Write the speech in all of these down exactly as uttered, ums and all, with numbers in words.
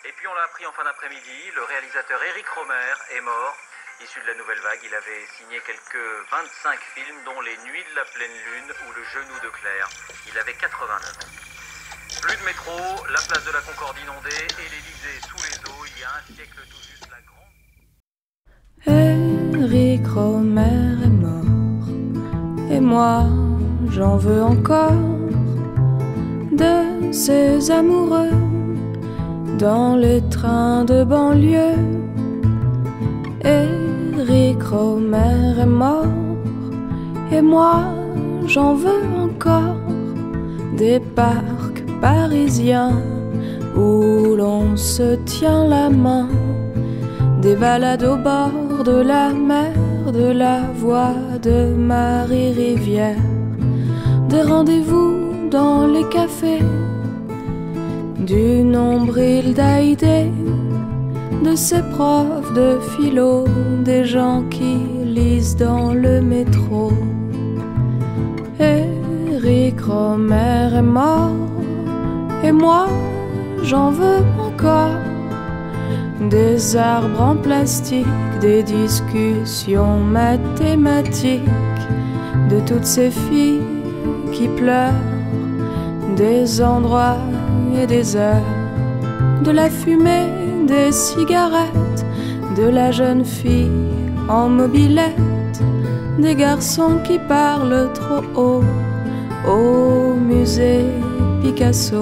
Et puis on l'a appris en fin d'après-midi, le réalisateur Eric Romer est mort. Issu de la Nouvelle Vague, il avait signé quelques vingt-cinq films, dont Les Nuits de la Pleine Lune ou Le Genou de Claire. Il avait quatre-vingt-neuf ans. Plus de métro, la place de la Concorde inondée et l'Élysée sous les eaux. Il y a un siècle tout juste, la grande... Eric Romer est mort, et moi j'en veux encore de ces amoureux dans les trains de banlieue. Eric Romer est mort, et moi j'en veux encore des parcs parisiens où l'on se tient la main, des balades au bord de la mer, de la voix de Marie Rivière, des rendez-vous dans les cafés, du nombril d'Haïdé, de ses profs de philo, des gens qui lisent dans le métro. Eric Romer est mort, et moi j'en veux encore des arbres en plastique, des discussions mathématiques, de toutes ces filles qui pleurent, des endroits et des heures, de la fumée, des cigarettes, de la jeune fille en mobilette, des garçons qui parlent trop haut au musée Picasso.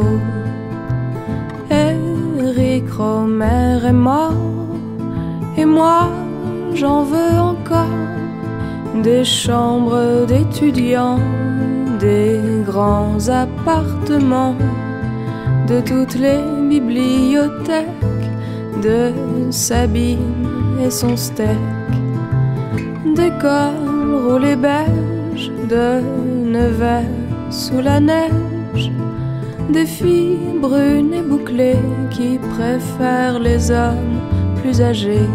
Eric Romer est mort, et moi j'en veux encore des chambres d'étudiants, des grands appartements, de toutes les bibliothèques, de Sabine et son steak, des cols roulés beige, de Nevers sous la neige, des filles brunes et bouclées qui préfèrent les hommes plus âgés.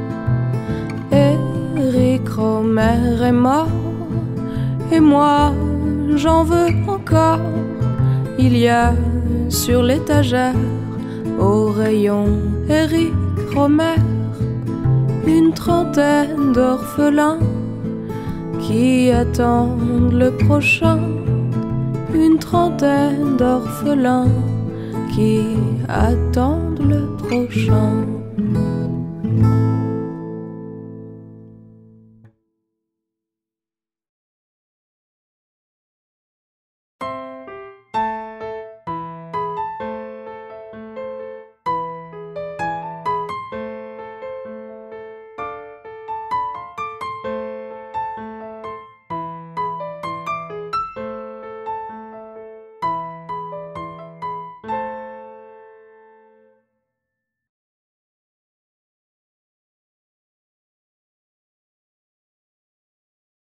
Eric Romer est mort, et moi j'en veux encore. Il y a sur l'étagère, au rayon Eric Romer, une trentaine d'orphelins qui attendent le prochain. Une trentaine d'orphelins qui attendent le prochain.